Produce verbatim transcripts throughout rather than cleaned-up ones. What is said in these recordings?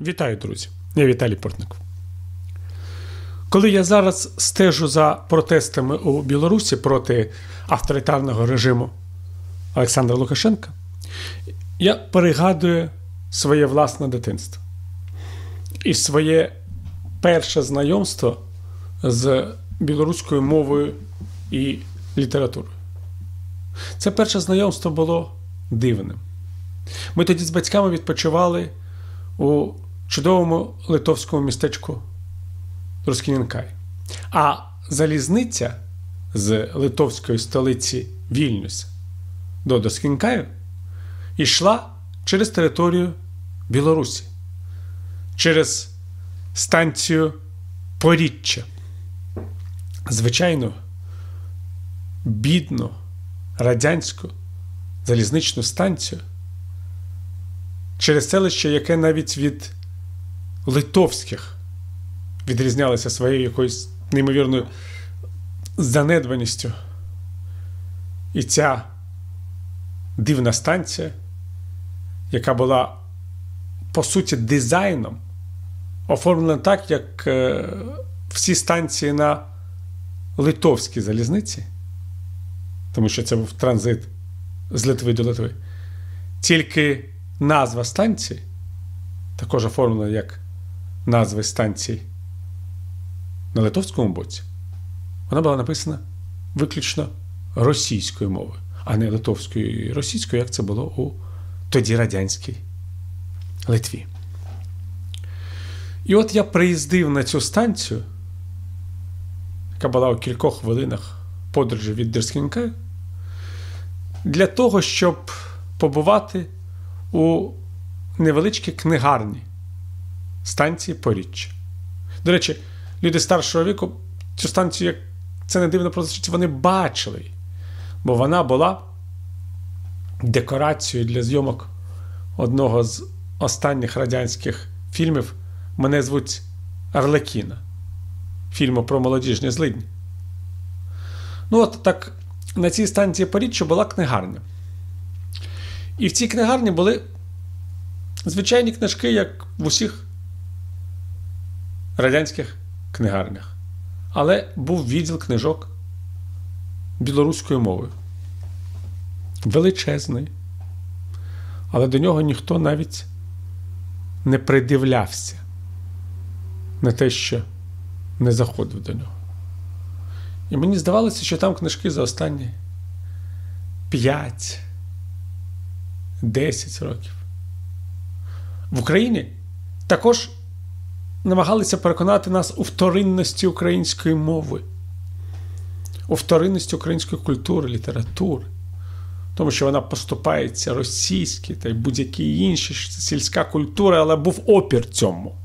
Вітаю, друзі! Я Віталій Портников. Коли я зараз стежу за протестами у Білорусі проти авторитарного режиму Олександра Лукашенка, я перегадую своє власне дитинство і своє перше знайомство з білоруською мовою і літературою. Це перше знайомство було дивним. Ми тоді з батьками відпочивали у чудовому литовському містечку Друскінінкай. А залізниця з литовської столиці Вільнюса до Друскінінкаю йшла через територію Білорусі, через станцію Поріччя. Звичайно, бідну радянську залізничну станцію, через селище, яке навіть від литовських відрізнялося своєю якоюсь неймовірною занедбаністю. І ця дивна станція, яка була, по суті, дизайном, оформлена так, як е, всі станції на литовській залізниці, тому що це був транзит з Литви до Литви. Тільки назва станції також оформлена як назви станцій на литовському боці. Вона була написана виключно російською мовою, а не литовською і російською, як це було у тоді радянській Литві. І от я приїздив на цю станцію, яка була у кількох хвилинах подорожі від Друскінінкаю, для того, щоб побувати у невеличкій книгарні станції Поріччя. До речі, люди старшого віку цю станцію, як це не дивно прозвучить, вони бачили її, бо вона була декорацією для зйомок одного з останніх радянських фільмів «Мене звуть Арлекіна», фільму про молодіжні злидні. Ну от так, на цій станції Поріччя була книгарня. І в цій книгарні були звичайні книжки, як в усіх радянських книгарнях. Але був відділ книжок білоруською мовою. Величезний. Але до нього ніхто навіть не придивлявся. Не те, що не заходив до нього. І мені здавалося, що там книжки за останні п'ять-десять років. В Україні також намагалися переконати нас у вторинності української мови, у вторинності української культури, літератури, тому що вона поступається російській та й будь-якій іншій, сільська культура, але був опір цьому.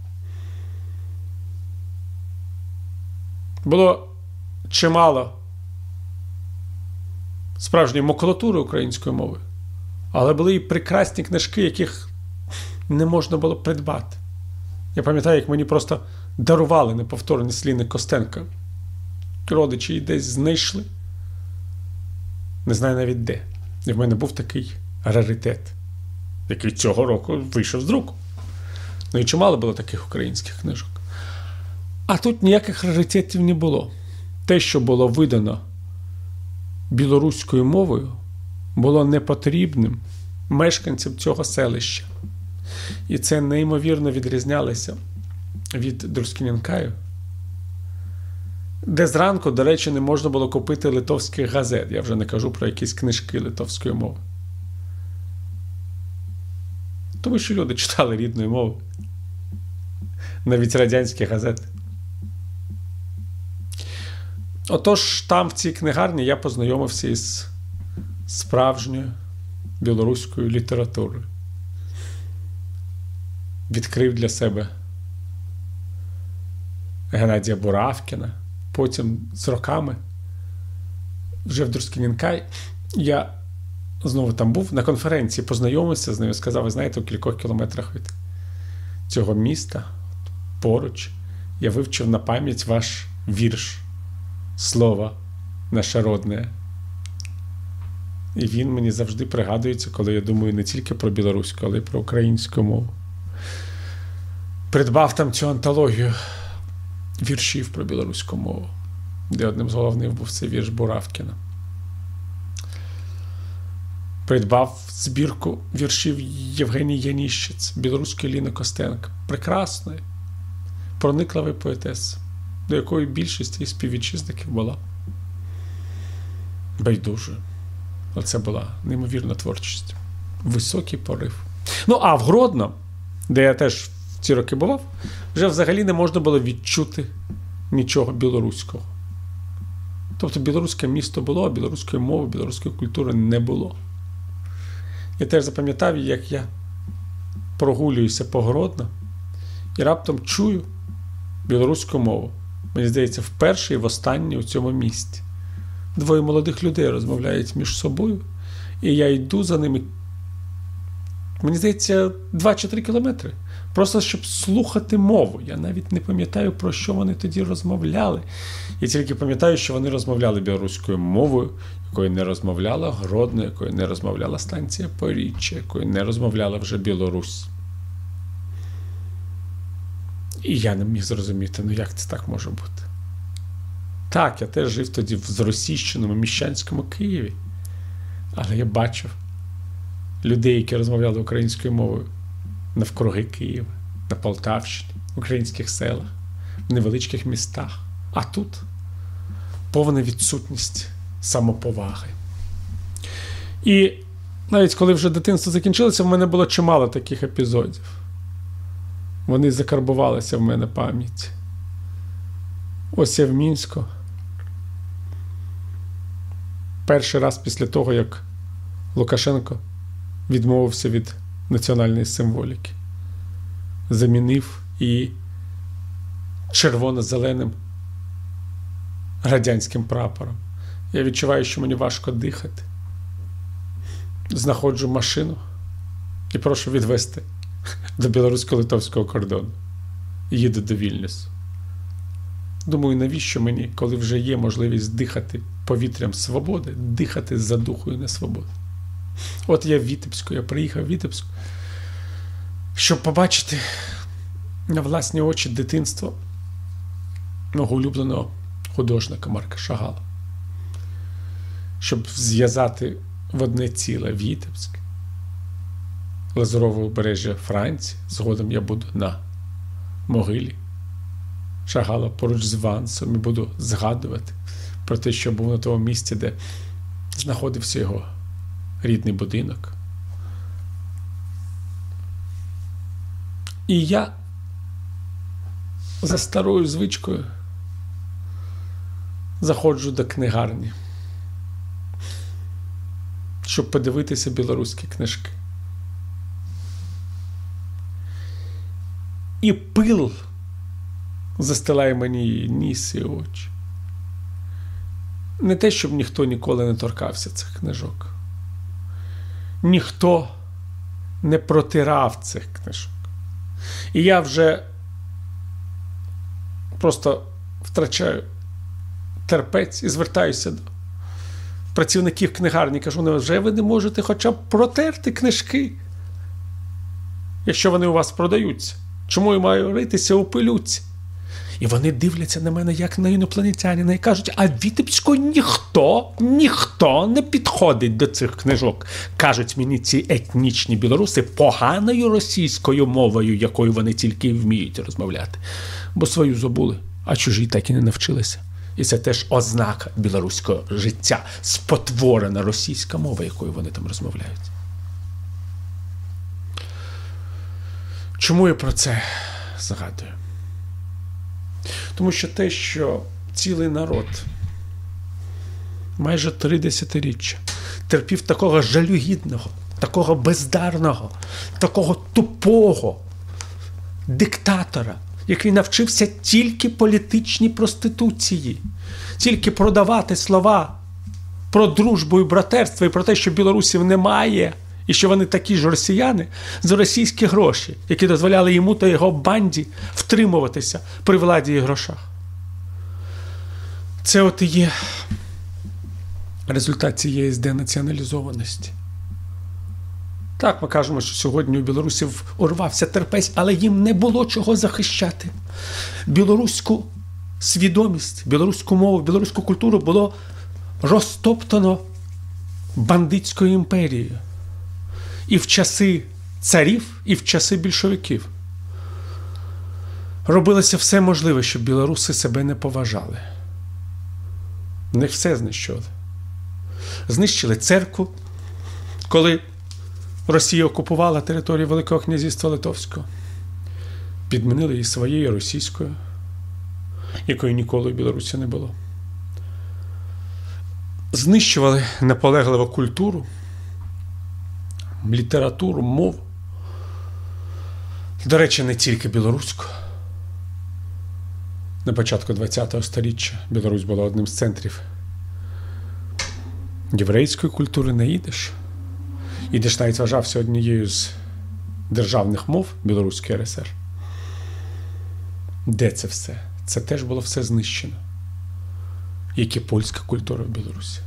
Було чимало справжньої макулатури української мови, але були і прекрасні книжки, яких не можна було придбати. Я пам'ятаю, як мені просто дарували неповторні сліни Костенка. Родичі її десь знайшли. Не знаю навіть де. І в мене був такий раритет, який цього року вийшов з друку. Ну і чимало було таких українських книжок. А тут ніяких раритетів не було. Те, що було видано білоруською мовою, було непотрібним мешканцям цього селища. І це неймовірно відрізнялося від Друскінінкаю, де зранку, до речі, не можна було купити литовських газет. Я вже не кажу про якісь книжки литовської мови. Тому що люди читали рідною мовою. Навіть радянські газети. Отож, там в цій книгарні я познайомився із справжньою білоруською літературою. Відкрив для себе Геннадія Буравкіна. Потім з роками, вже в Друскінінкай, я знову там був, на конференції познайомився з ним і сказав: ви знаєте, у кількох кілометрах від цього міста, поруч, я вивчив на пам'ять ваш вірш «Слово наше родне». І він мені завжди пригадується, коли я думаю не тільки про білоруську, але й про українську мову. придбав там цю антологію віршів про білоруську мову, де одним з головних був цей вірш Буравкіна. Придбав збірку віршів Євгенії Яніщиць, білоруської Ліни Костенко. Прекрасної, проникливої поетеси, до якої більшість її співвітчизників була байдужою. Але це була неймовірна творчість. Високий порив. Ну, а в Гродно, де я теж в ці роки бував, вже взагалі не можна було відчути нічого білоруського. Тобто білоруське місто було, а білоруської мови, білоруської культури не було. Я теж запам'ятав, як я прогулююся по Гродно і раптом чую білоруську мову. Мені здається, вперше і востаннє у цьому місті. Двоє молодих людей розмовляють між собою, і я йду за ними, мені здається, два чи три кілометри. Просто, щоб слухати мову. Я навіть не пам'ятаю, про що вони тоді розмовляли. Я тільки пам'ятаю, що вони розмовляли білоруською мовою, якою не розмовляла Гродно, якою не розмовляла станція Поріччя, якою не розмовляла вже Білорусь. І я не міг зрозуміти, ну як це так може бути? Так, я теж жив тоді в зросійщеному міщанському Києві. Але я бачив людей, які розмовляли українською мовою навкруги Києва, на Полтавщині, в українських селах, в невеличких містах. А тут повна відсутність самоповаги. І навіть коли вже дитинство закінчилося, в мене було чимало таких епізодів. Вони закарбувалися в мене пам'яті. Ось я в Мінську. Перший раз після того, як Лукашенко відмовився від національної символіки. Замінив її червоно-зеленим радянським прапором. Я відчуваю, що мені важко дихати. Знаходжу машину і прошу відвезти до білорусько-литовського кордону. Їду до Вільнюсу. Думаю, навіщо мені, коли вже є можливість дихати повітрям свободи, дихати за духою несвободи. От я в Вітебську, я приїхав в Вітебську, щоб побачити на власні очі дитинство мого улюбленого художника Марка Шагала. Щоб зв'язати в одне ціле Вітебськ, Лазурове узбережжя Франції. Згодом я буду на могилі Шагала поруч з Вансом і буду згадувати про те, що був на тому місці, де знаходився його рідний будинок. І я за старою звичкою заходжу до книгарні, щоб подивитися білоруські книжки. І пил застилає мені ніс і очі. Не те, щоб ніхто ніколи не торкався цих книжок. Ніхто не протирав цих книжок. І я вже просто втрачаю терпець і звертаюся до працівників книгарні. Кажу, невже ви не можете хоча б протерти книжки, якщо вони у вас продаються? Чому я маю ритися у пилюці? І вони дивляться на мене, як на інопланетянина, і кажуть, а в Вітебську ніхто, ніхто не підходить до цих книжок. Кажуть мені ці етнічні білоруси поганою російською мовою, якою вони тільки вміють розмовляти. Бо свою забули, а чужі так і не навчилися. І це теж ознака білоруського життя, спотворена російська мова, якою вони там розмовляють. Чому я про це згадую? Тому що те, що цілий народ майже три десятиріччя терпів такого жалюгідного, такого бездарного, такого тупого диктатора, який навчився тільки політичній проституції, тільки продавати слова про дружбу і братерство і про те, що білорусів немає, і що вони такі ж росіяни, за російські гроші, які дозволяли йому та його банді втримуватися при владі і грошах. Це от і є результат цієї зденаціоналізованості. Так, ми кажемо, що сьогодні у білорусів урвався терпець, але їм не було чого захищати. Білоруську свідомість, білоруську мову, білоруську культуру було розтоптано бандитською імперією. І в часи царів, і в часи більшовиків. Робилося все можливе, щоб білоруси себе не поважали. Не все знищили. Знищили церкву, коли Росія окупувала територію Великого князівства Литовського. Підмінили її своєю російською, якої ніколи в Білорусі не було. Знищували наполегливо культуру, літературу, мову. До речі, не тільки білоруську. На початку ХХ століття Білорусь була одним з центрів єврейської культури на їдиш. Їдиш навіть вважався однією з державних мов Білоруської РСР. Де це все? Це теж було все знищено. Як і польська культура в Білорусі.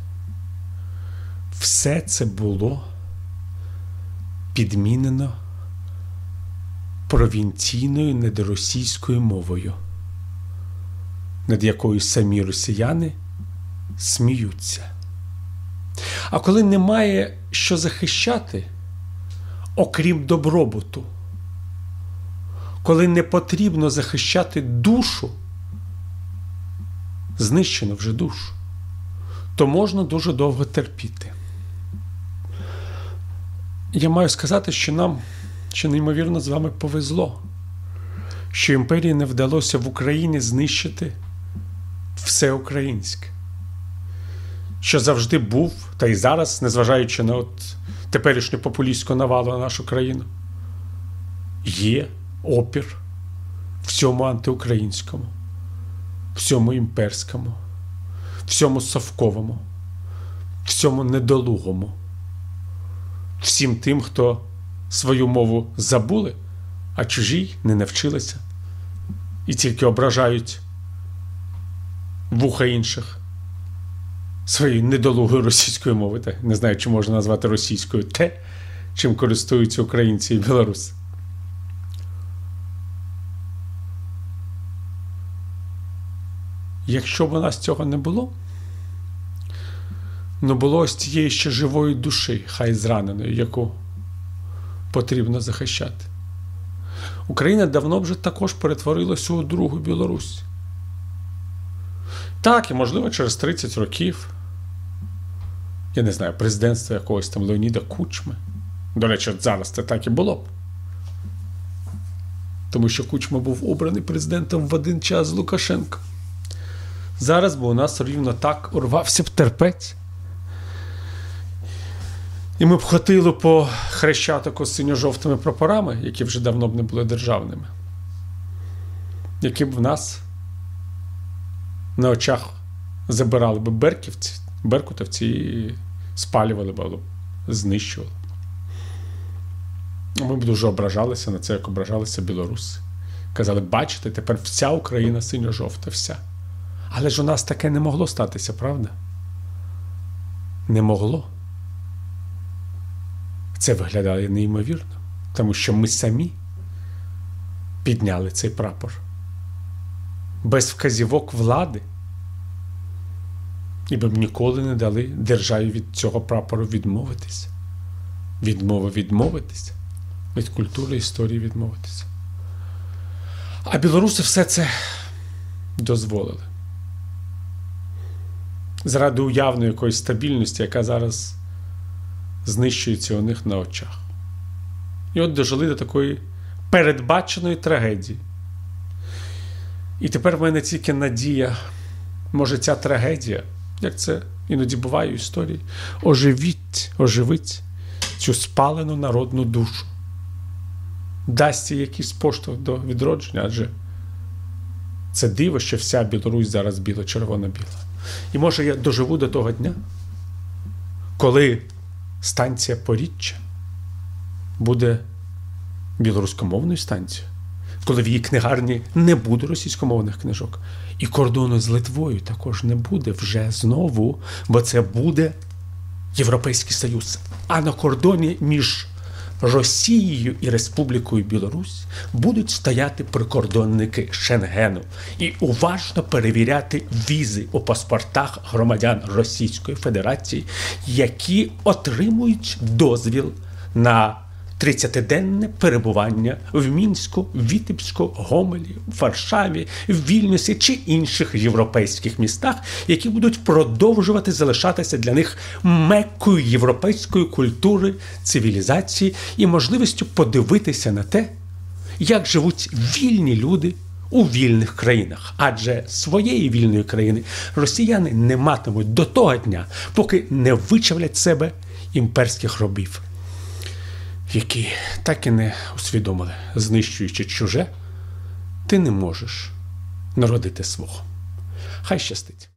Все це було підмінено провінційною недоросійською мовою, над якою самі росіяни сміються. А коли немає що захищати, окрім добробуту, коли не потрібно захищати душу, знищено вже душу, то можна дуже довго терпіти. Я маю сказати, що нам, що неймовірно з вами повезло, що імперії не вдалося в Україні знищити все українське. Що завжди був, та й зараз, незважаючи на от теперішню популістську навалу на нашу країну, є опір всьому антиукраїнському, всьому імперському, всьому совковому, всьому недолугому, всім тим, хто свою мову забули, а чужій не навчилися і тільки ображають вуха інших своєю недолугою російською мовою. Та не знаю, чи можна назвати російською те, чим користуються українці і білоруси. Якщо б у нас цього не було, не було ось цієї ще живої душі, хай зраненої, яку потрібно захищати. Україна давно вже також перетворилася у другу Білорусь. Так, і можливо через тридцять років, я не знаю, президентства якогось там Леоніда Кучми. До речі, от зараз це так і було б. Тому що Кучма був обраний президентом в один час з Лукашенком. Зараз би у нас рівно так урвався б терпець. І ми б ходили по Хрещатику з синьо-жовтими прапорами, які вже давно б не були державними. Які б в нас на очах забирали б берківці, беркутовці і спалювали б, знищували. Ми б дуже ображалися на це, як ображалися білоруси. Казали, бачите, тепер вся Україна синьо-жовта, вся. Але ж у нас таке не могло статися, правда? Не могло. Це виглядає неймовірно, тому що ми самі підняли цей прапор. Без вказівок влади. І би б ніколи не дали державі від цього прапору відмовитися. Від мови відмовитися. Від культури, історії відмовитися. А білоруси все це дозволили. Заради уявної якоїсь стабільності, яка зараз знищується у них на очах. І от дожили до такої передбаченої трагедії. І тепер в мене тільки надія, може ця трагедія, як це іноді буває в історії, оживіть, оживить цю спалену народну душу. Дасть їй якийсь поштовх до відродження, адже це диво, що вся Білорусь зараз біло-червоно-біла. І може я доживу до того дня, коли станція Поріччя буде білоруськомовною станцією, коли в її книгарні не буде російськомовних книжок, і кордону з Литвою також не буде вже знову, бо це буде Європейський Союз. А на кордоні між Росією і Республікою Білорусь будуть стояти прикордонники Шенгену і уважно перевіряти візи у паспортах громадян Російської Федерації, які отримують дозвіл на тридцятиденне перебування в Мінську, Вітебську, Гомелі, Варшаві, Вільнюсі чи інших європейських містах, які будуть продовжувати залишатися для них меккою європейської культури, цивілізації і можливістю подивитися на те, як живуть вільні люди у вільних країнах. Адже своєї вільної країни росіяни не матимуть до того дня, поки не вичавлять з себе імперських робів, які так і не усвідомили, знищуючи чуже, ти не можеш народити свого. Хай щастить.